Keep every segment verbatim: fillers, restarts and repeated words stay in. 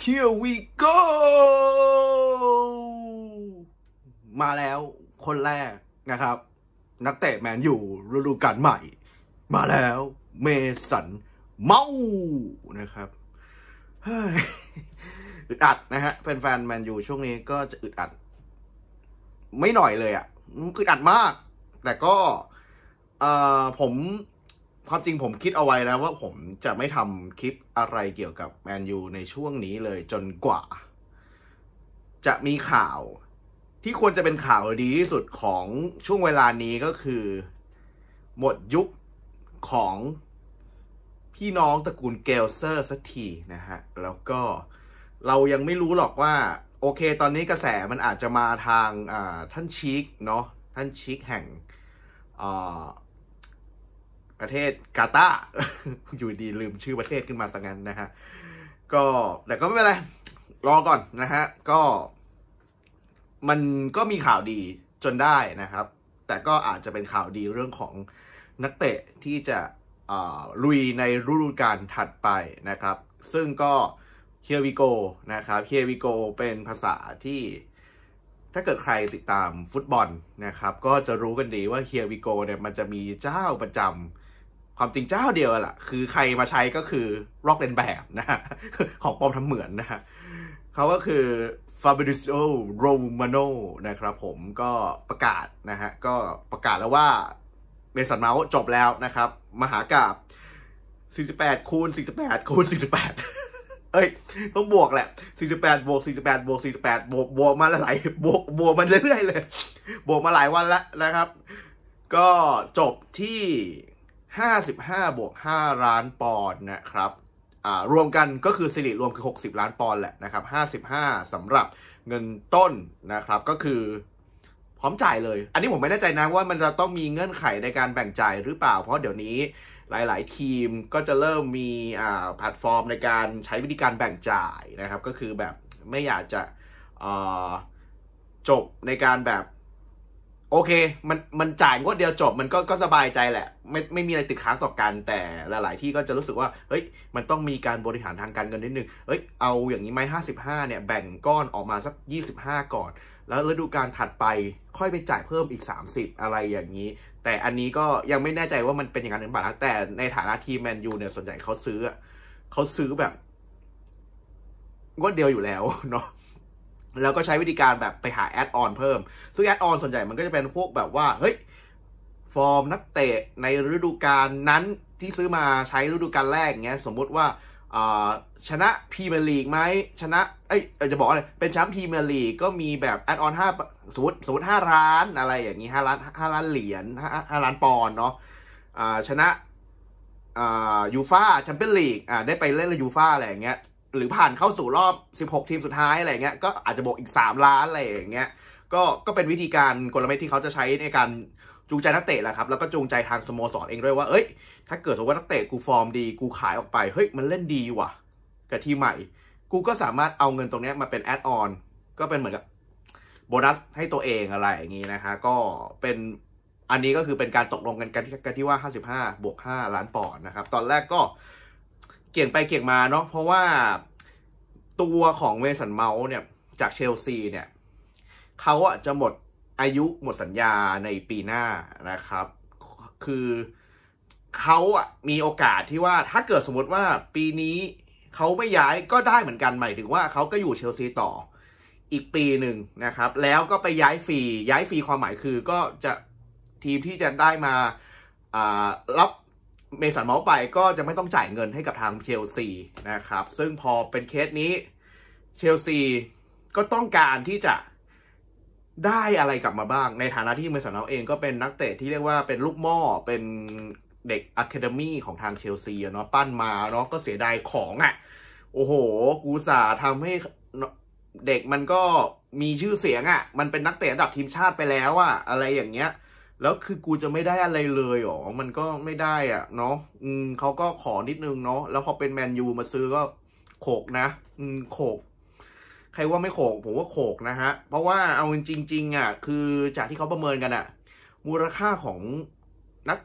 Here we go มาแล้วคนแรกนะครับนักเตะแมนยูฤดูกาลใหม่มาแล้วเมสันเมานะครับอึดอัดนะฮะแฟนๆแมนยูช่วงนี้ก็จะอึดอัดไม่หน่อยเลยอ่ะอึดอัดมากแต่ก็เอ่อผมความจริงผมคิดเอาไว้แล้วว่าผมจะไม่ทำคลิปอะไรเกี่ยวกับแมนยูในช่วงนี้เลยจนกว่าจะมีข่าวที่ควรจะเป็นข่าวดีที่สุดของช่วงเวลานี้ก็คือหมดยุคของพี่น้องตระกูลเกลเซอร์สักทีนะฮะแล้วก็เรายังไม่รู้หรอกว่าโอเคตอนนี้กระแสมันอาจจะมาทางอ่าท่านชิคเนาะท่านชิคแห่งอ่าประเทศกาตาร์ อยู่ดีลืมชื่อประเทศขึ้นมาสักงั้นนะฮะก็แต่ก็ไม่เป็นไรรอก่อนนะฮะก็มันก็มีข่าวดีจนได้นะครับแต่ก็อาจจะเป็นข่าวดีเรื่องของนักเตะที่จะลุยในฤดูกาลถัดไปนะครับซึ่งก็ Here we go นะครับ Here we go เป็นภาษาที่ถ้าเกิดใครติดตามฟุตบอลนะครับก็จะรู้กันดีว่า Here we go เนี่ยมันจะมีเจ้าประจำความจริงเจ้าเดียวแหละคือใครมาใช้ก็คือลอกเลียนแบบนะฮะของปลอมทำเหมือนนะฮะเขาก็คือฟาบริซิโอ โรมาโนนะครับผมก็ประกาศนะฮะก็ประกาศแล้วว่าเมสันเมาส์จบแล้วนะครับมหากาพย์สี่สิบแปดคูณสี่สิบแปดคูณสี่สิบแปดเอ้ยต้องบวกแหละสี่สิบแปดบวกสี่สิบแปดบวกสี่สิบแปดบวกบวกมาหลายบวกบวกมันเรื่อยๆเลยบวกมาหลายวันแล้วนะครับก็จบที่ห้าสิบห้าบวกห้าล้านปอนด์นะครับอ่ารวมกันก็คือสิริรวมคือหกสิบล้านปอนด์แหละนะครับห้าสิบห้าสำหรับเงินต้นนะครับก็คือพร้อมจ่ายเลยอันนี้ผมไม่แน่ใจนะว่ามันจะต้องมีเงื่อนไขในการแบ่งจ่ายหรือเปล่าเพราะเดี๋ยวนี้หลายๆทีมก็จะเริ่มมีอ่าแพลตฟอร์มในการใช้วิธีการแบ่งจ่ายนะครับก็คือแบบไม่อยากจะอ่าจบในการแบบโอเคมันมันจ่ายงวดเดียวจบมันก็ก็สบายใจแหละไม่ไม่มีอะไรติดค้างต่อกันแต่หลายๆที่ก็จะรู้สึกว่าเฮ้ยมันต้องมีการบริหารทางการเงินนิดนึงเฮ้ยเอาอย่างนี้ไหมห้าสิบห้าเนี่ยแบ่งก้อนออกมาสักยี่สิบห้าก่อนแล้วฤดูกาลถัดไปค่อยไปจ่ายเพิ่มอีกสามสิบอะไรอย่างนี้แต่อันนี้ก็ยังไม่แน่ใจว่ามันเป็นอย่างนั้นหรือเปล่านะแต่ในฐานะทีมแมนยูเนี่ยส่วนใหญ่เขาซื้อเขาซื้อแบบงวดเดียวอยู่แล้วเนาะแล้วก็ใช้วิธีการแบบไปหาแอดออนเพิ่มซึ่งแอดออนส่วนใหญ่มันก็จะเป็นพวกแบบว่าเฮ้ยฟอร์มนักเตะในฤดูกาลนั้นที่ซื้อมาใช้ฤดูกาลแรกเงี้ยสมมุติว่าชนะพรีเมียร์ลีกไหมชนะเอ้ยจะบอกอะไรเป็นแชมป์พรีเมียร์ลีกก็มีแบบแอดออนห้าสมมติสมมติห้าล้านอะไรอย่างนี้ห้าล้านห้าล้านเหรียญห้าล้านปอนด์เนาะชนะยูฟ่าแชมเปี้ยนลีกได้ไปเล่นยูฟ่าอะไรอย่างเงี้ยหรือผ่านเข้าสู่รอบสิบหกทีมสุดท้ายอะไรเงี้ยก็อาจจะบวกอีกสามล้านอะไรอย่างเงี้ยก็ก็เป็นวิธีการกลเม็ดที่เขาจะใช้ในการจูงใจนักเตะแหละครับแล้วก็จูงใจทางสโมสรเองด้วยว่าเอ้ยถ้าเกิดสมมติว่านักเตะกูฟอร์มดีกูขายออกไปเฮ้ยมันเล่นดีว่ะกับทีมใหม่กูก็สามารถเอาเงินตรงนี้มาเป็นแอดออนก็เป็นเหมือนกับโบนัสให้ตัวเองอะไรอย่างงี้นะฮะก็เป็นอันนี้ก็คือเป็นการตกลงกันกันที่ว่าห้าสิบห้าบวกห้าล้านปอนด์นะครับตอนแรกก็เกี่ยงไปเกี่ยงมาเนาะเพราะว่าตัวของเมสันเมาส์เนี่ยจากเชลซีเนี่ยเขาอ่ะจะหมดอายุหมดสัญญาในปีหน้านะครับคือเขาอ่ะมีโอกาสที่ว่าถ้าเกิดสมมติว่าปีนี้เขาไม่ย้ายก็ได้เหมือนกันหมายถึงว่าเขาก็อยู่เชลซีต่ออีกปีหนึ่งนะครับแล้วก็ไปย้ายฟรีย้ายฟรีความหมายคือก็จะทีมที่จะได้มาอ่ารับเมสันเมาส์ไปก็จะไม่ต้องจ่ายเงินให้กับทางเชลซีนะครับซึ่งพอเป็นเคสนี้เชลซีก็ต้องการที่จะได้อะไรกลับมาบ้างในฐานะที่เมสันเมาส์เองก็เป็นนักเตะที่เรียกว่าเป็นลูกหม้อเป็นเด็กอะคาเดมี่ของทางเชลซีเนาะปั้นมาเนาะก็เสียดายของอ่ะโอ้โหกูสาทำให้เด็กมันก็มีชื่อเสียงอ่ะมันเป็นนักเตะระดับทีมชาติไปแล้วอ่ะอะไรอย่างเงี้ยแล้วคือกูจะไม่ได้อะไรเลยหรอมันก็ไม่ได้อ่ะเนาะอืมเขาก็ขอนิดนึงเนาะแล้วพอเป็นแมนยูมาซื้อก็โขกนะอืมโขกใครว่าไม่โขกผมว่าโขกนะฮะเพราะว่าเอาจริงๆอ่ะคือจากที่เขาประเมินกันอ่ะมูลค่าของนักเตะ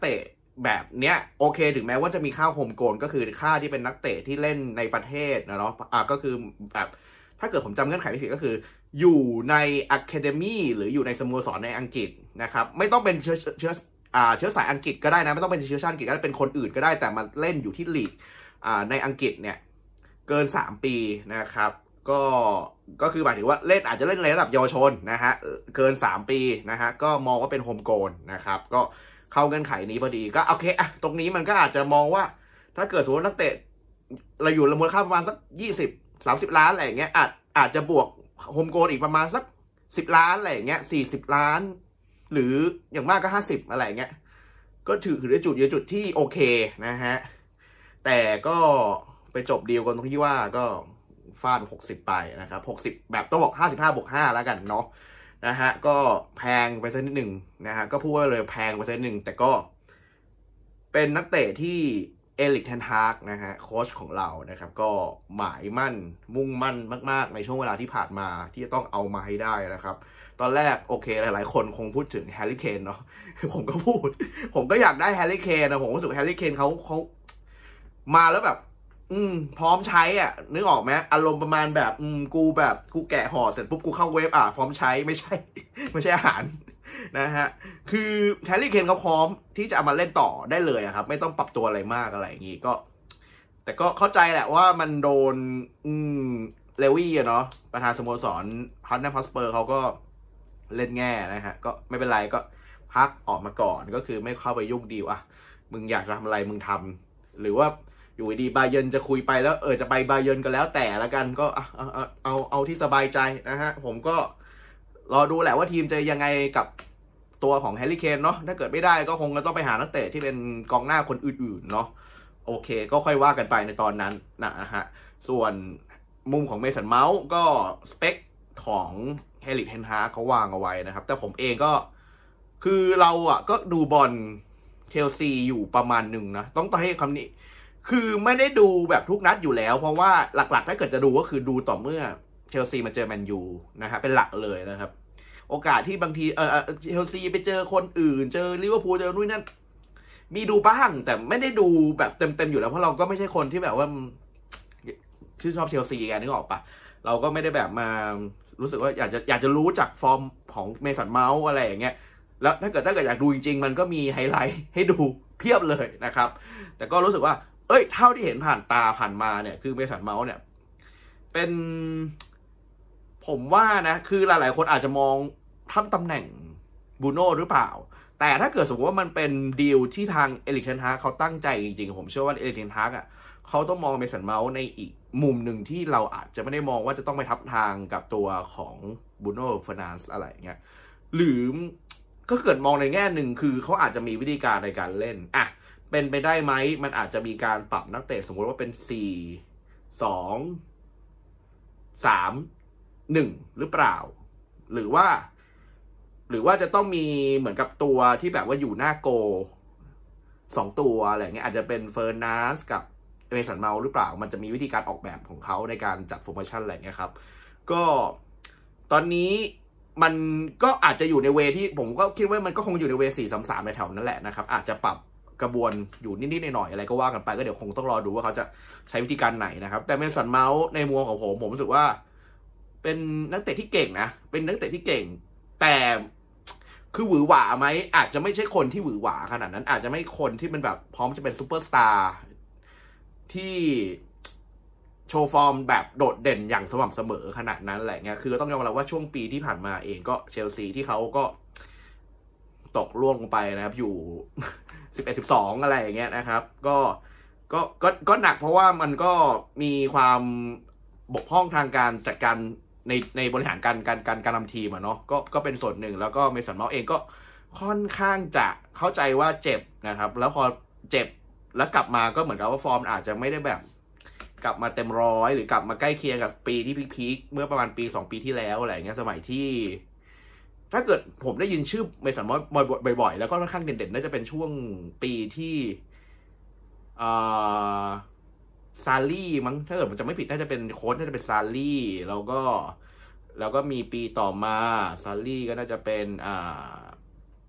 แบบเนี้ยโอเคถึงแม้ว่าจะมีค่าโฮมโกนก็คือค่าที่เป็นนักเตะที่เล่นในประเทศนะเนาะอ่ะก็คือแบบถ้าเกิดผมจำเงื่อนไขไม่ผิดก็คืออยู่ในอะคาเดมี่หรืออยู่ในสโมสรในอังกฤษนะครับไม่ต้องเป็นเชื้อเชื้ออ่าเชื้อสายอังกฤษก็ได้นะไม่ต้องเป็นเชื้อชาติอังกฤษก็ได้เป็นคนอื่นก็ได้แต่มาเล่นอยู่ที่ลีกอ่าในอังกฤษเนี่ยเกินสามปีนะครับก็ก็คือหมายถึงว่าเล่นอาจจะเล่นในระดับเยาวชนนะฮะเกินสามปีนะฮะก็มองว่าเป็นโฮมโกนนะครับก็เข้าเงื่อนไขนี้พอดีก็โอเคอะตรงนี้มันก็อาจจะมองว่าถ้าเกิดสมมตินักเตะเราอยู่มูลค่าประมาณสักยี่สิบสามสิบล้านอะไรอย่างเงี้ยอาจอาจจะบวกโฮมโกนอีกประมาณสักสิบล้านอะไรอย่างเงี้ยสี่สิบล้านหรืออย่างมากก็ห้าสิบอะไรอย่างเงี้ยก็ถือถือได้จุดเยอะจุดที่โอเคนะฮะแต่ก็ไปจบดีลกันตรงที่ว่าก็ฟาดหกสิบไปนะครับหกสิบแบบต้องบอกห้าสิบห้าบวกห้าแล้วกันเนาะนะฮะก็แพงไปสักนิดหนึ่งนะฮะก็พูดว่าเลยแพงไปสักนิดหนึ่งแต่ก็เป็นนักเตะที่เอริก เทนฮากนะฮะโค้ชของเรานะครับก็หมายมั่นมุ่งมั่นมากๆในช่วงเวลาที่ผ่านมาที่จะต้องเอามาให้ได้นะครับตอนแรกโอเคหลายๆคนคงพูดถึงแฮร์รี่เคนเนาะผมก็พูดผมก็อยากได้แฮร์รี่เคนนะผมรู้สึกแฮร์รี่เคนเขาเขามาแล้วแบบอืมพร้อมใช้อ่ะนึกออกไหมอารมณ์ประมาณแบบอืมกูแบบกูแกะห่อเสร็จปุ๊บกูเข้าเว็บอ่ะพร้อมใช้ไม่ใช่ไม่ใช่อาหารนะฮะคือแฮร์รี่เคนเขาพร้อมที่จะเอามาเล่นต่อได้เลยครับไม่ต้องปรับตัวอะไรมากอะไรอย่างงี้ก็แต่ก็เข้าใจแหละว่ามันโดนอืมเลวี่อะเนาะประธานสโมสรพัทแนมฮอตสเปอร์เขาก็เล่นแง่นะฮะก็ไม่เป็นไรก็พักออกมาก่อนก็คือไม่เข้าไปยุ่งดีลอ่ะมึงอยากจะทำอะไรมึงทำหรือว่าอยู่ดีบาเยิร์นจะคุยไปแล้วเออจะไปบาเยิร์นกันแล้วแต่ละกันก็เอาเอาเอาเอาที่สบายใจนะฮะผมก็รอดูแหละว่าทีมจะยังไงกับตัวของแฮร์รี่เคนเนาะถ้าเกิดไม่ได้ก็คงจะต้องไปหานักเตะที่เป็นกองหน้าคนอื่นๆเนาะโอเคก็ค่อยว่ากันไปในตอนนั้นนะฮะส่วนมุมของเมสันเมาส์ก็สเปคของเฮริก เทนฮากเขาวางเอาไว้นะครับแต่ผมเองก็คือเราอ่ะก็ดูบอลเชลซีอยู่ประมาณหนึ่งนะต้องต้องให้คำนี้คือไม่ได้ดูแบบทุกนัดอยู่แล้วเพราะว่าหลักๆถ้าเกิดจะดูก็คือดูต่อเมื่อเชลซีมาเจอแมนยูนะครับเป็นหลักเลยนะครับโอกาสที่บางทีเออเชลซีไปเจอคนอื่นเจอลิเวอร์พูลเจอนู่นนั่นมีดูบ้างแต่ไม่ได้ดูแบบเต็มๆอยู่แล้วเพราะเราก็ไม่ใช่คนที่แบบว่าชื่นชอบเชลซีกันนึกออกปะเราก็ไม่ได้แบบมารู้สึกว่าอยากจะอยากจะรู้จากฟอร์มของเมสันเมาส์อะไรอย่างเงี้ยแล้วถ้าเกิดถ้าเกิดอยากดูจริงๆมันก็มีไฮไลท์ให้ดูเพียบเลยนะครับแต่ก็รู้สึกว่าเอ้ยเท่าที่เห็นผ่านตาผ่านมาเนี่ยคือเมสันเมาส์เนี่ยเป็นผมว่านะคือหลายๆคนอาจจะมองทำตำแหน่งบูโน่หรือเปล่าแต่ถ้าเกิดสมมติว่ามันเป็นดีลที่ทางเอริก เทนฮากเขาตั้งใจจริงๆผมเชื่อว่าเอริก เทนฮากอ่ะเขาต้องมองเมสันเมาส์ในอีกมุมหนึ่งที่เราอาจจะไม่ได้มองว่าจะต้องไปทับทางกับตัวของบูโน่เฟอร์นันด์อะไรเงี้ยหรือก็เกิดมองในแง่หนึ่งคือเขาอาจจะมีวิธีการในการเล่นอ่ะเป็นไปได้ไหมมันอาจจะมีการปรับนักเตะสมมติว่าเป็นสี่ สอง สาม หนึ่งหรือเปล่าหรือว่าหรือว่าจะต้องมีเหมือนกับตัวที่แบบว่าอยู่หน้าโกสองตัวอะไรเงี้ยอาจจะเป็นเฟอร์นันด์กับเมสันเมาส์หรือเปล่ามันจะมีวิธีการออกแบบของเขาในการจัดโฟร์เมชั่นอะไรเงี้ยครับก็ตอนนี้มันก็อาจจะอยู่ในเวที่ผมก็คิดว่ามันก็คงอยู่ในเวสี่ สาม สามในแถวนั้นแหละนะครับอาจจะปรับกระบวนอยู่นิดๆหน่อยๆอะไรก็ว่ากันไปก็เดี๋ยวคงต้องรอดูว่าเขาจะใช้วิธีการไหนนะครับแต่เมสันเมาส์ในมุมของผมผมรู้สึกว่าเป็นนักเตะที่เก่งนะเป็นนักเตะที่เก่งแต่คือหวือหวาไหมอาจจะไม่ใช่คนที่หวือหวาขนาดนั้นอาจจะไม่คนที่มันแบบพร้อมจะเป็นซูเปอร์สตาร์ที่โชว์ฟอร์มแบบโดดเด่นอย่างสม่ำเสมอขนาดนั้นแหละเงี้ยคือต้องยอมรับว่าช่วงปีที่ผ่านมาเองก็เชลซีที่เขาก็ตกล่วงลงไปนะครับอยู่สิบเอ็ด สิบสองอะไรอย่างเงี้ยนะครับก็ก็ก็ก็หนักเพราะว่ามันก็มีความบกพร่องทางการจัดการในในบริหารการการการการนำทีมอะเนาะก็ก็เป็นส่วนหนึ่งแล้วก็เมสันเมาส์เองก็ค่อนข้างจะเข้าใจว่าเจ็บนะครับแล้วพอเจ็บแล้วกลับมาก็เหมือนกับว่าฟอร์มอาจจะไม่ได้แบบกลับมาเต็มร้อยหรือกลับมาใกล้เคียงกับปีที่พีคๆเมื่อประมาณปีสองปีที่แล้วอะไรเงี้ยสมัยที่ถ้าเกิดผมได้ยินชื่อเมสันเมาส์บ่อยๆแล้วก็ค่อนข้างเด่นๆน่าจะเป็นช่วงปีที่อ่าซาลี่มั้งถ้าเกิดผมจำไม่ผิดน่าจะเป็นโค้ชน่าจะเป็นซาลี่แล้วก็แล้วก็มีปีต่อมาซาลี่ก็น่าจะเป็นอ่าพี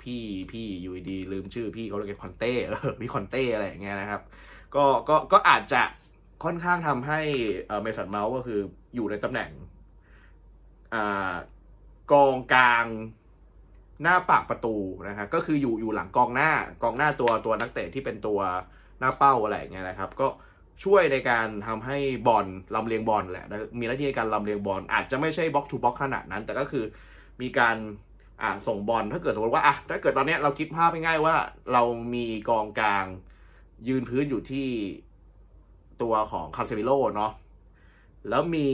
พี่พี่อยู่ดีลืมชื่อพี่เขาเรียกคอนเต้เออมีคอนเต้อะไรอย่างเงี้ยนะครับก็ก็ก็อาจจะค่อนข้างทำให้เมสันเมาส์ก็คืออยู่ในตำแหน่งอ่ากองกลางหน้าปากประตูนะครับก็คืออยู่อยู่หลังกองหน้ากองหน้าตัวตัวนักเตะที่เป็นตัวหน้าเป้าอะไรอย่างเงี้ยนะครับก็ช่วยในการทำให้บอลลำเลียงบอลแหละมีหน้าที่ในการลำเลียงบอลอาจจะไม่ใช่บ็อกซ์ทูบ็อกซ์ขนาดนั้นแต่ก็คือมีการอ่าส่งบอลถ้าเกิดสมมติว่าอ่ะถ้าเกิดตอนนี้เราคิดภาพง่ายๆว่าเรามีกองกลางยืนพื้นอยู่ที่ตัวของคาเซมิโร่เนาะแล้วมี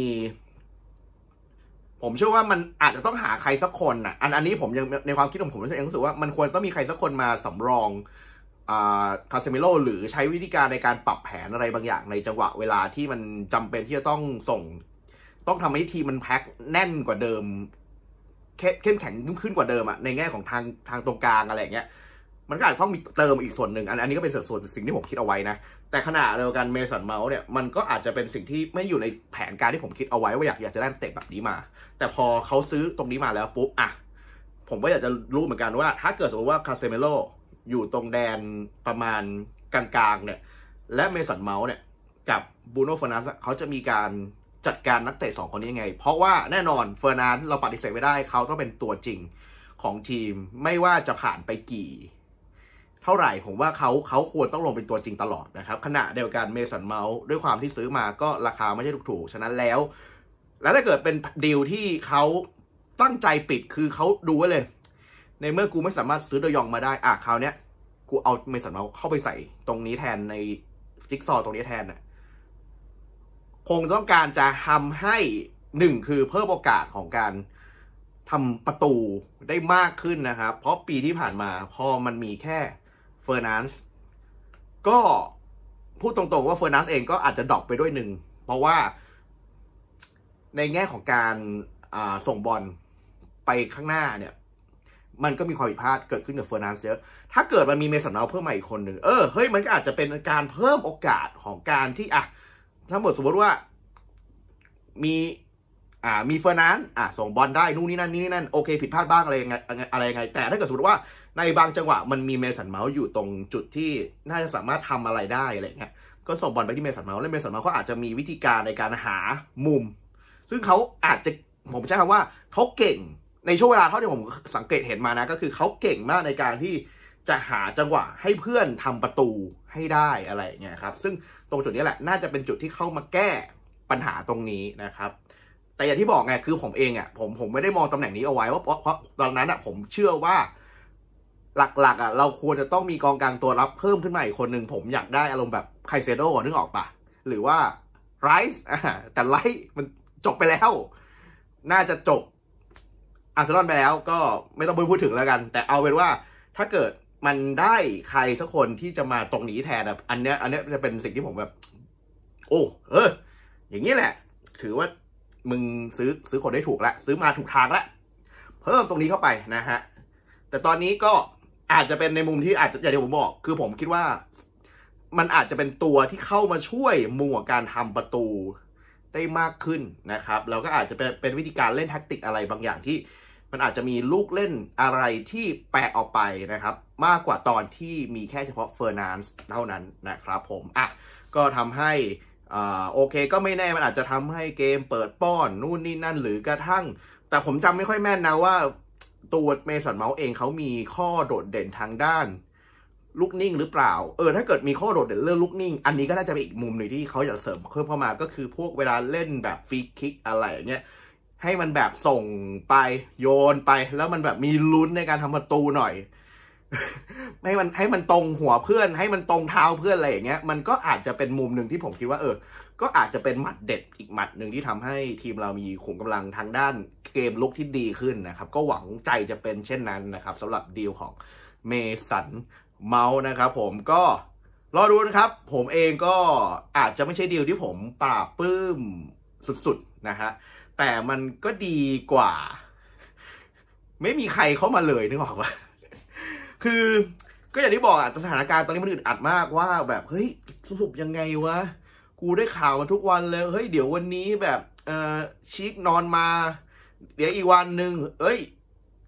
ผมเชื่อว่ามันอาจจะต้องหาใครสักคนอ่ะอันอันนี้ผมยังในความคิดของผมยังรู้สึกว่ามันควรต้องมีใครสักคนมาสำรองอ่าคาเซมิโร่หรือใช้วิธีการในการปรับแผนอะไรบางอย่างในจังหวะเวลาที่มันจำเป็นที่จะต้องส่งต้องทำให้ทีมมันแพ็คแน่นกว่าเดิมเข้มแข็งขึ้นกว่าเดิมอ่ะในแง่ของทางทางตรงกลางอะไรอย่างเงี้ยมันก็อาจจะต้องมีเติมอีกส่วนหนึ่งอันอันนี้ก็เป็นส่วนสิ่งที่ผมคิดเอาไว้นะแต่ขณะเดียวกันเมสันเมาส์เนี่ยมันก็อาจจะเป็นสิ่งที่ไม่อยู่ในแผนการที่ผมคิดเอาไว้ว่าอยากอยากจะได้เตะแบบนี้มาแต่พอเขาซื้อตรงนี้มาแล้วปุ๊บอ่ะผมก็อยากจะรู้เหมือนกันว่าถ้าเกิดสมมติว่าคาเซเมโลอยู่ตรงแดนประมาณกลางๆเนี่ยและเมสันเมาส์เนี่ยกับบูโน่เฟอร์นันซ์เขาจะมีการจัดการนักเตะสองคนนี้ยังไงเพราะว่าแน่นอนเฟอร์นันซ์เราปฏิเสธไม่ได้เขาต้องเป็นตัวจริงของทีมไม่ว่าจะผ่านไปกี่เท่าไหร่ผมว่าเขาเขาควรต้องลงเป็นตัวจริงตลอดนะครับขณะเดียวกันเมสันเมาส์ด้วยความที่ซื้อมาก็ราคาไม่ใช่ถูกๆฉะนั้นแล้วแล้วถ้าเกิดเป็นดีลที่เขาตั้งใจปิดคือเขาดูไว้เลยในเมื่อกูไม่สามารถซื้อโดยองมาได้อ่ะคราวเนี้ยกูเอาเมสันเมาส์เข้าไปใส่ตรงนี้แทนในจิ๊กซอว์ตรงนี้แทนน่ะคงต้องการจะทำให้หนึ่งคือเพิ่มโอกาสของการทำประตูได้มากขึ้นนะครับเพราะปีที่ผ่านมาพอมันมีแค่เฟอร์นันซ์ก็พูดตรงๆว่าเฟอร์นันซ์เองก็อาจจะดรอปไปด้วยหนึ่งเพราะว่าในแง่ของการส่งบอลไปข้างหน้าเนี่ยมันก็มีความผิดพลาดเกิดขึ้นกับเฟอร์นันซ์เยอะถ้าเกิดมันมีเมสันเมาส์เพิ่มมาอีกคนหนึ่งเออเฮ้ยมันก็อาจจะเป็นการเพิ่มโอกาสของการที่อ่ะถ้าหมดสมมติว่ามีอ่ามีเฟอร์นันซ์อ่ะส่งบอลได้นู่นนี่นั่นนี่นั่นโอเคผิดพลาดบ้างอะไรยังไงอะไรยังไงแต่ถ้าเกิดสมมติว่าในบางจังหวะมันมีเมสันเมาส์อยู่ตรงจุดที่น่าจะสามารถทำอะไรได้อะไรเงี้ยก็ส่งบอลไปที่เมสันเมาส์และเมสันเมาส์เขาอาจจะมีวิธีการในการหามุมซึ่งเขาอาจจะผมใช้คำว่าเขาเก่งในช่วงเวลาเท่าที่ผมสังเกตเห็นมานะก็คือเขาเก่งมากในการที่จะหาจังหวะให้เพื่อนทำประตูให้ได้อะไรเงี้ยครับซึ่งตรงจุดนี้แหละน่าจะเป็นจุดที่เข้ามาแก้ปัญหาตรงนี้นะครับแต่อย่างที่บอกไงคือผมเองอ่ะผมผมไม่ได้มองตำแหน่งนี้เอาไว้ว่าเพราะเพราะตอนนั้นอ่ะผมเชื่อว่าหลักๆอ่ะเราควรจะต้องมีกองกลางตัวรับเพิ่มขึ้นมาอีกคนหนึ่งผมอยากได้อารมณ์แบบไคเซโดนึกออกปะหรือว่าไรซ์แต่ไรซ์มันจบไปแล้วน่าจะจบอาร์เซนอลไปแล้วก็ไม่ต้องพูดถึงแล้วกันแต่เอาเป็นว่าถ้าเกิดมันได้ใครสักคนที่จะมาตรงนี้แทนแบบอันเนี้ยอันเนี้ยจะเป็นสิ่งที่ผมแบบโอ้เอออย่างนี้แหละถือว่ามึงซื้อซื้อคนได้ถูกแล้วซื้อมาถูกทางแล้วเพิ่มตรงนี้เข้าไปนะฮะแต่ตอนนี้ก็อาจจะเป็นในมุมที่อาจจะอย่างที่ผมบอกคือผมคิดว่ามันอาจจะเป็นตัวที่เข้ามาช่วยมุมของการทำประตูได้มากขึ้นนะครับแล้วก็อาจจะเป็นเป็นวิธีการเล่นแท็กติกอะไรบางอย่างที่มันอาจจะมีลูกเล่นอะไรที่แปลกออกไปนะครับมากกว่าตอนที่มีแค่เฉพาะเฟอร์นันซ์เท่านั้นนะครับผมอ่ะก็ทำให้อ่าโอเคก็ไม่แน่มันอาจจะทำให้เกมเปิดป้อนนู่นนี่นั่นหรือกระทั่งแต่ผมจำไม่ค่อยแม่นนะว่าตัวเมสันเมาส์เองเขามีข้อโดดเด่นทางด้านลูกนิ่งหรือเปล่าเออถ้าเกิดมีข้อโดดเด่นเรื่องลูกนิ่งอันนี้ก็น่าจะเป็นอีกมุมหนึ่งที่เขาอยากเสริมเพิ่มเข้ามาก็คือพวกเวลาเล่นแบบฟรีคิกอะไรอย่างเงี้ยให้มันแบบส่งไปโยนไปแล้วมันแบบมีลุ้นในการทำประตูหน่อย ให้มันให้มันตรงหัวเพื่อนให้มันตรงเท้าเพื่อนอะไรอย่างเงี้ยมันก็อาจจะเป็นมุมหนึ่งที่ผมคิดว่าเออก็อาจจะเป็นหมัดเด็ดอีกหมัดหนึ่งที่ทำให้ทีมเรามีขุมกำลังทางด้านเกมลุกที่ดีขึ้นนะครับก็หวังใจจะเป็นเช่นนั้นนะครับสำหรับดีลของเมสันเมาส์นะครับผมก็รอดูนะครับผมเองก็อาจจะไม่ใช่ดีลที่ผมปราบปลื้มสุดๆนะฮะแต่มันก็ดีกว่าไม่มีใครเข้ามาเลยนึกออกปะคือก็อย่างที่บอกอะสถานการณ์ตอนนี้มันอึดอัดมากว่าแบบเฮ้ยสรุปยังไงวะกูได้ข่าวมาทุกวันเลยเฮ้ยเดี๋ยววันนี้แบบเอ่อชิคนอนมาเดี๋ยวอีกวันหนึ่งเอ้ย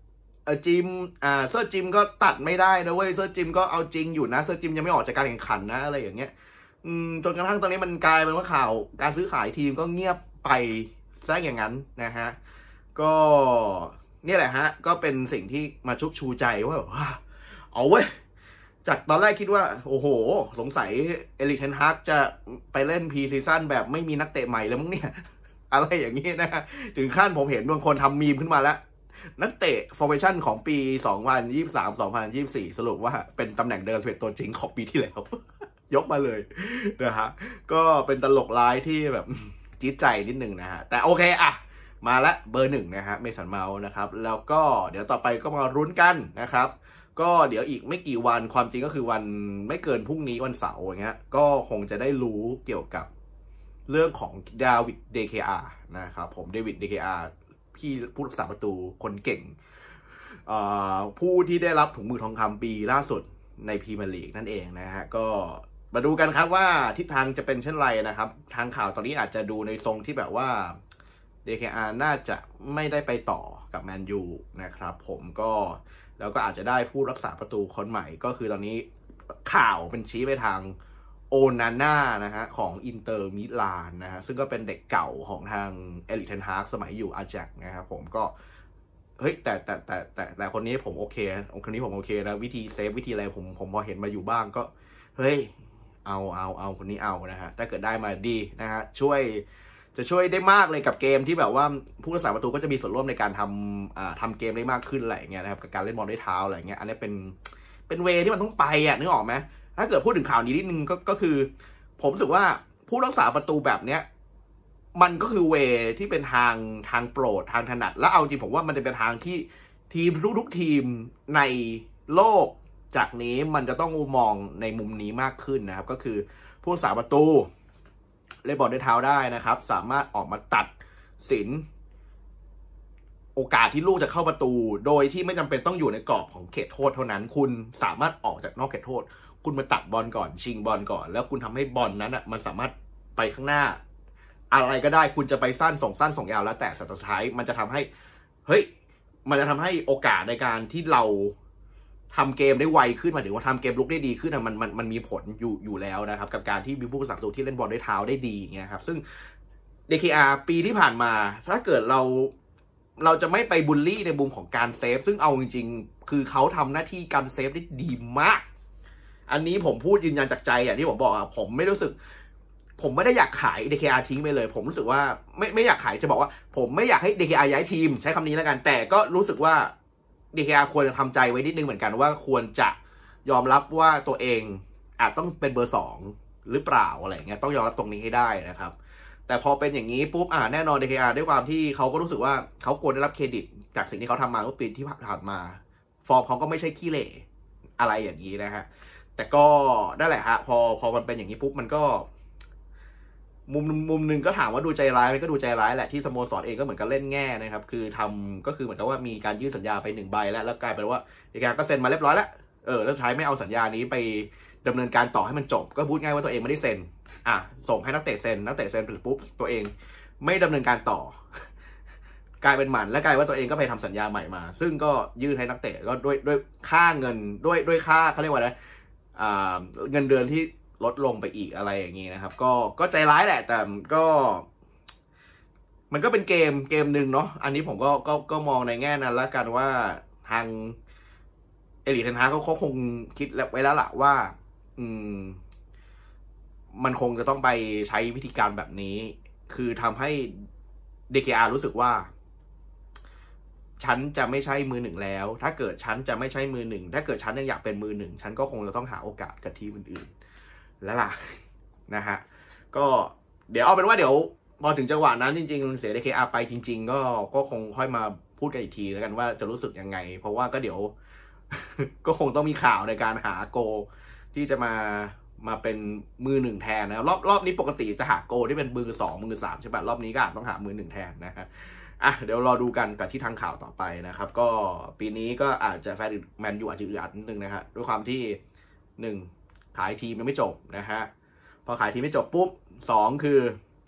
เออจิมอ่าเซอร์จิมก็ตัดไม่ได้นะเว้ยเซอร์จิมก็เอาจริงอยู่นะเซอร์จิมยังไม่ออกจากการแข่งขันนะอะไรอย่างเงี้ยอืมจนกระทั่งตอนนี้มันกลายเป็นว่าข่าวการซื้อขายทีมก็เงียบไปซะอย่างนั้นนะฮะก็เนี่ยแหละฮะก็เป็นสิ่งที่มาชุบชูใจว่าว้าเอาเว้ยจากตอนแรกคิดว่าโอ้โหสงสัยเอริกเทนฮากจะไปเล่นพรีซีซั่นแบบไม่มีนักเตะใหม่แล้วมั้งเนี่ยอะไรอย่างนี้นะฮะถึงขั้นผมเห็นบางคนทำมีมขึ้นมาแล้วนักเตะฟอร์เมชั่นของปี สองพันยี่สิบสาม สองพันยี่สิบสี่ สรุปว่าเป็นตำแหน่งเดิมเป็นตัวจริงของปีที่แล้ว ยกมาเลยนะฮะก็เป็นตลกร้ายที่แบบจี๊ดใจนิดนึงนะฮะแต่โอเคอะมาละเบอร์หนึ่งนะฮะเมสันเมาส์นะครับแล้วก็เดี๋ยวต่อไปก็มารุ้นกันนะครับก็เดี๋ยวอีกไม่กี่วันความจริงก็คือวันไม่เกินพรุ่งนี้วันเสาร์อย่างเงี้ยก็คงจะได้รู้เกี่ยวกับเรื่องของดาวิด เด เค อาร์ นะครับผมเดวิด เด เค อาร์ พี่ผู้รักษาประตูคนเก่งผู้ที่ได้รับถุงมือทองคำปีล่าสุดในพรีเมียร์ลีกนั่นเองนะฮะก็มาดูกันครับว่าทิศทางจะเป็นเช่นไรนะครับทางข่าวตอนนี้อาจจะดูในทรงที่แบบว่า เด เค อาร์ น่าจะไม่ได้ไปต่อกับแมนยูนะครับผมก็แล้วก็อาจจะได้ผู้รักษาประตูคนใหม่ก็คือตอนนี้ข่าวเป็นชี้ไปทางโอนาน่านะฮะของอินเตอร์มิลานนะฮะซึ่งก็เป็นเด็กเก่าของทางเอริกเทนฮากสมัยอยู่อาแจ็คนะครับผมก็เฮ้ยแต่แต่แต่แต่แต่คนนี้ผมโอเคคนนี้ผมโอเคนะวิธีเซฟวิธีอะไรผมผมพอเห็นมาอยู่บ้างก็เฮ้ยเอาเอาเอาคนนี้เอานะฮะถ้าเกิดได้มาดีนะฮะช่วยจะช่วยได้มากเลยกับเกมที่แบบว่าผู้รักษาประตูก็จะมีส่วนร่วมในการทำอ่าทำเกมได้มากขึ้นอะไรเงี้ยนะครับกับการเล่นบอลด้วยเท้าอะไรเงี้ยอันนี้เป็นเป็นเวที่มันต้องไปอ่ะนึกออกไหมถ้าเกิดพูดถึงข่าวนี้นิดนึงก็ก็คือผมรู้สึกว่าผู้รักษาประตูแบบเนี้ยมันก็คือเวที่เป็นทางทางโปรดทางถนัดแล้วเอาจริงผมว่ามันจะเป็นทางที่ทีมทุกๆทีมในโลกจากนี้มันจะต้องมองในมุมนี้มากขึ้นนะครับก็คือผู้รักษาประตูเล่นบอลด้วยเท้าได้นะครับสามารถออกมาตัดสินโอกาสที่ลูกจะเข้าประตูโดยที่ไม่จำเป็นต้องอยู่ในกรอบของเขตโทษเท่านั้นคุณสามารถออกจากนอกเขตโทษคุณมาตัดบอลก่อนชิงบอลก่อนแล้วคุณทำให้บอลนั้นอ่ะมันสามารถไปข้างหน้าอะไรก็ได้คุณจะไปสั้นส่งสั้นส่งยาวแล้วแต่สุดท้ายมันจะทำให้เฮ้ยมันจะทำให้โอกาสในการที่เราทำเกมได้ไวขึ้นมาถึงว่าทำเกมลุกได้ดีขึ้นนะมันมันมันมีผลอยู่อยู่แล้วนะครับกับการที่มีผู้รักษาประตูที่เล่นบอลด้วยเท้าได้ดีเงี้ยครับซึ่ง เด เค อาร์ ปีที่ผ่านมาถ้าเกิดเราเราจะไม่ไปบูลลี่ในมุมของการเซฟซึ่งเอาจริงๆคือเขาทำหน้าที่การเซฟได้ดีมากอันนี้ผมพูดยืนยันจากใจอย่างที่ผมบอกอะผมไม่รู้สึกผมไม่ได้อยากขาย เด เค อาร์ ทิ้งไปเลยผมรู้สึกว่าไม่ไม่อยากขายจะบอกว่าผมไม่อยากให้ เด เค อาร์ ย้ายทีมใช้คำนี้แล้วกันแต่ก็รู้สึกว่า เด เค อาร์ ควรจะทำใจไว้นิดนึงเหมือนกันว่าควรจะยอมรับว่าตัวเองอาจต้องเป็นเบอร์สองหรือเปล่าอะไรเงี้ยต้องยอมรับตรงนี้ให้ได้นะครับแต่พอเป็นอย่างนี้ปุ๊บอ่าแน่นอน เด เค อาร์ ด้วยความที่เขาก็รู้สึกว่าเขาควรได้รับเครดิตจากสิ่งที่เขาทำมาเมื่อปีที่ผ่านมาฟอร์มเขาก็ไม่ใช่ขี้เหร่อะไรอย่างนี้นะฮะแต่ก็ได้แหละฮะพอพอมันเป็นอย่างนี้ปุ๊บมันก็มุมมุมหนึ่งก็ถามว่าดูใจร้ายมันก็ดูใจร้ายแหละที่สโมสรเองก็เหมือนกันเล่นแง่นะครับคือทำก็คือเหมือนกับว่ามีการยื่นสัญญาไปหนึ่งใบแล้วแล้วกลายเป็นว่าเด เค อาร์ ก็เซ็นมาเรียบร้อยแล้วเออแล้วสุดท้ายไม่เอาสัญญานี้ไปดำเนินการต่อให้มันจบก็พูดง่ายว่าตัวเองไม่ได้เซ็นอ่ะส่งให้นักเตะเซ็นนักเตะเซ็นปุ๊บตัวเองไม่ดำเนินการต่อกลายเป็นหมันและกลายว่าตัวเองก็ไปทำสัญญาใหม่มาซึ่งก็ยื่นให้นักเตะก็ด้วยด้วยค่าเงินด้วยด้วยค่าเขาเรียกว่าอะไรอ่าเงินเดือนที่ลดลงไปอีกอะไรอย่างนี้นะครับก็ก็ใจร้ายแหละแต่ก็มันก็เป็นเกมเกมหนึ่งเนาะอันนี้ผมก็ก็ก็มองในแง่นั้นแล้วกันว่าทางเอริกเทนฮากเขาคงคิดไว้แล้วล่ะว่าอืมมันคงจะต้องไปใช้วิธีการแบบนี้คือทำให้ เด เค อาร์ รู้สึกว่าฉันจะไม่ใช่มือหนึ่งแล้วถ้าเกิดฉันจะไม่ใช่มือหนึ่งถ้าเกิดฉันยังอยากเป็นมือหนึ่งฉันก็คงจะต้องหาโอกาสกับทีมอื่นๆแล้วล่ะนะฮะก็เดี๋ยวเอาเป็นว่าเดี๋ยวพอถึงจังหวะนั้นจริงๆเสีย เด เค อาร์ ไปจริงๆก็ก็คงค่อยมาพูดกันอีกทีแล้วกันว่าจะรู้สึกยังไงเพราะว่าก็เดี๋ยว ก็คงต้องมีข่าวในการหาโกที่จะมามาเป็นมือหนึ่งแทนนะรอบรอบนี้ปกติจะหาโกที่เป็นมือสองมือสามใช่ป่ะรอบนี้ก็อาจต้องหามือหนึ่งแทนนะฮะอ่ะเดี๋ยวรอดูกันกับที่ทางข่าวต่อไปนะครับก็ปีนี้ก็อาจจะแฟนแมนยูอาจจะอึดอัดนิดนึงนะฮะด้วยความที่หนึ่งขายทีมยังไม่จบนะฮะพอขายทีมไม่จบปุ๊บสองคือ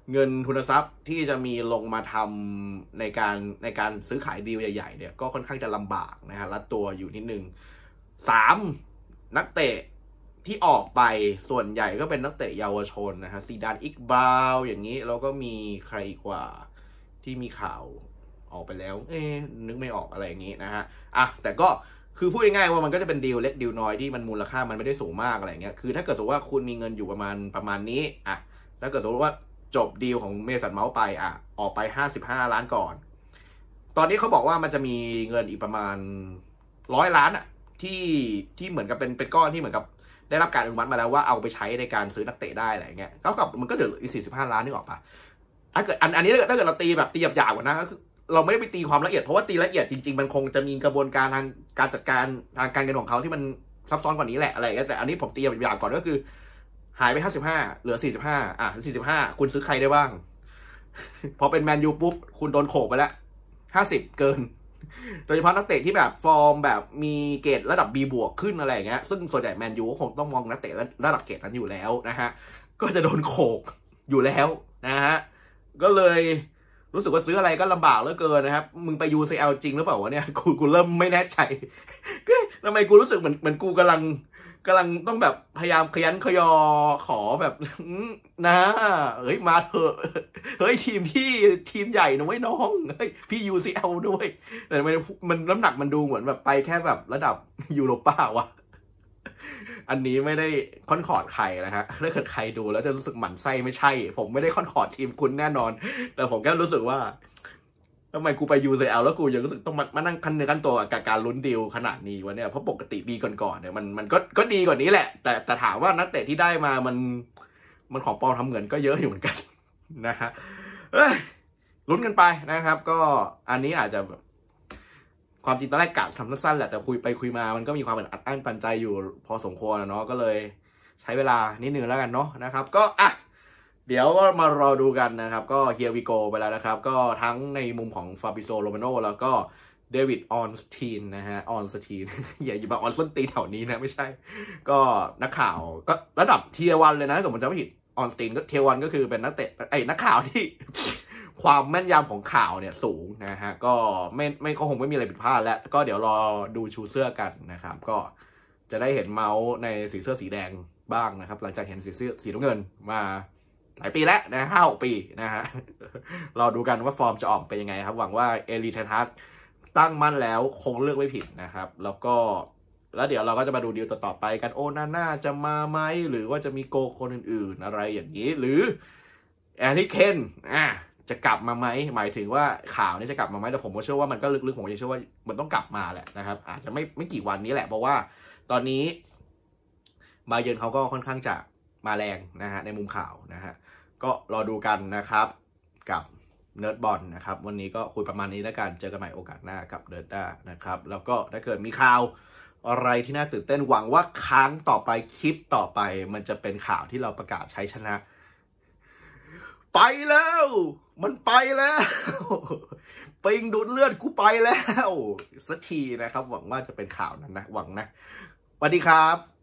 เงินทุนทรัพย์ที่จะมีลงมาทำในการในการซื้อขายดีลใหญ่ๆเนี่ยก็ค่อนข้างจะลำบากนะฮะรัดตัวอยู่นิดนึงสามนักเตะที่ออกไปส่วนใหญ่ก็เป็นนักเตะเยาวชนนะฮะซีดานอิกบาวอย่างนี้แล้วก็มีใครกว่าที่มีข่าวออกไปแล้วเอ๊นึกไม่ออกอะไรอย่างนี้นะฮะอ่ะแต่ก็คือพูดง่ายๆว่ามันก็จะเป็นดีลเล็กดีลน้อยที่มันมูลค่ามันไม่ได้สูงมากอะไรเงี้ยคือถ้าเกิดสมมติว่าคุณมีเงินอยู่ประมาณประมาณนี้อ่ะถ้าเกิดสมมติว่าจบดีลของเมสันเมาส์ไปอ่ะออกไปห้าสิบห้าล้านก่อนตอนนี้เขาบอกว่ามันจะมีเงินอีกประมาณร้อยล้านอ่ะที่ที่เหมือนกับเป็นเป็นก้อนที่เหมือนกับได้รับการอนุมัติมาแล้วว่าเอาไปใช้ในการซื้อนักเตะได้อะไรเงี้ยเท่ากับมันก็เหลืออีกสี่สิบห้าล้านนี่ออกปะถ้าเกิดอันอันนี้ถ้าเกิดเราตีแบบตีหยาบๆกว่านะเราไม่ได้ไปตีความละเอียดเพราะว่าตีละเอียดจริงๆมันคงจะมีกระบวนการทางการจัดการทางการเงินของเขาที่มันซับซ้อนกว่านี้แหละอะไรเงี้ยแต่อันนี้ผมตีหยาบๆก่อนก็คือหายไปห้าสิบห้าเหลือสี่สิบห้าอ่ะสี่สิบห้าคุณซื้อใครได้บ้างพอเป็นแมนยูปุ๊บคุณโดนโขกไปแล้วห้าสิบเกินโดยเฉพาะนักเตะที่แบบฟอร์มแบบมีเกรดระดับ B บวกขึ้นอะไรอย่างเงี้ยซึ่งส่วนใหญ่แมนยูก็คงต้องมองนักเตะระดับเกรดนั้นอยู่แล้วนะฮะก็จะโดนโขกอยู่แล้วนะฮะก็เลยรู้สึกว่าซื้ออะไรก็ลำบากเหลือเกินนะครับมึงไป ยู ซี แอล จริงหรือเปล่าวะเนี่ยกูกูเริ่มไม่แน่ใจทำไมกูรู้สึกเหมือนเหมือนกูกำลังกำลังต้องแบบพยายามขยันขยอขอแบบนะเฮ้ยมาเถอะเฮ้ยทีมพี่ทีมใหญ่นะเว้ยน้องเฮ้ยพี่ ยู ซี แอล ด้วยแต่มันมันน้ำหนักมันดูเหมือนแบบไปแค่แบบระดับยูโรป้าวะอันนี้ไม่ได้ค่อนขอดใครนะฮะถ้าเกิดใครดูแล้วจะรู้สึกหมั่นไส้ไม่ใช่ผมไม่ได้ค่อนขอดทีมคุณแน่นอนแต่ผมแค่รู้สึกว่าทำไมกูไป ยู ซี แอล แล้วกูยังรู้สึกต้องมามานั่งคันเนื้อกันตัวกับการลุ้นดีลขนาดนี้วะเนี่ยเพราะปกติปีก่อนๆเนี่ยมันมันก็ก็ดีกว่านี้แหละแต่แต่ถามว่านักเตะที่ได้มามันมันของปลอมทำเหมือนก็เยอะอยู่เหมือนกันนะฮะเอ้ยลุ้นกันไปนะครับก็อันนี้อาจจะความจริงตอนแรกกะทำสั้นๆแหละแต่คุยไปคุยมามันก็มีความอัดอั้นตันใจอยู่พอสมควรนะเนาะก็เลยใช้เวลานิดนึงแล้วกันเนาะนะครับก็อ่ะเดี๋ยวก็มารอดูกันนะครับก็เฮียวิโกไปแล้วนะครับก็ทั้งในมุมของฟาบิโซโรมาโนแล้วก็เดวิดออนสตีนนะฮะออนสตีนอย่าอยู่มาออนสตีนแถวนี้นะไม่ใช่ก็นักข่าวก็ระดับเทียร์วันเลยนะสมมติจะไม่ผิดออนสตีนก็เทียร์วันก็คือเป็นนักเตะไอ้นักข่าวที่ความแม่นยำของข่าวเนี่ยสูงนะฮะก็ไม่ไม่ก็คงไม่มีอะไรผิดพลาดแล้วก็เดี๋ยวรอดูชูเสื้อกันนะครับก็จะได้เห็นเมาส์ในสีเสื้อสีแดงบ้างนะครับหลังจากเห็นสีเสื้อสีน้ำเงินมาหลายปีแล้วนะห้าหกปีนะฮะรอดูกันว่าฟอร์มจะออกเป็นยังไงครับหวังว่าเอริเทนฮัทตั้งมั่นแล้วคงเลือกไม่ผิดนะครับแล้วก็แล้วเดี๋ยวเราก็จะมาดูดีลต่อไปกันโอนาน่าจะมาไหมหรือว่าจะมีโกคนอื่นๆอะไรอย่างนี้หรือแอริเคนอ่ะจะกลับมาไหมหมายถึงว่าข่าวนี้จะกลับมาไหมแต่ผมก็เชื่อว่ามันก็ลึกๆผมยังเชื่อว่ามันต้องกลับมาแหละนะครับอาจจะไม่ไม่กี่วันนี้แหละเพราะว่าตอนนี้บาเยิร์นเขาก็ค่อนข้างจะมาแรงนะฮะในมุมข่าวนะฮะก็รอดูกันนะครับกับเนิร์ดบอลนะครับวันนี้ก็คุยประมาณนี้แล้วกันเจอกันใหม่โอกาสหน้ากับเนิร์ดด้านะครับแล้วก็ถ้าเกิดมีข่าวอะไรที่น่าตื่นเต้นหวังว่าครั้งต่อไปคลิปต่อไปมันจะเป็นข่าวที่เราประกาศใช้ชนะไปแล้วมันไปแล้วปิงดูดเลือดกูไปแล้วสักทีนะครับหวังว่าจะเป็นข่าวนั้นนะหวังนะสวัสดีครับ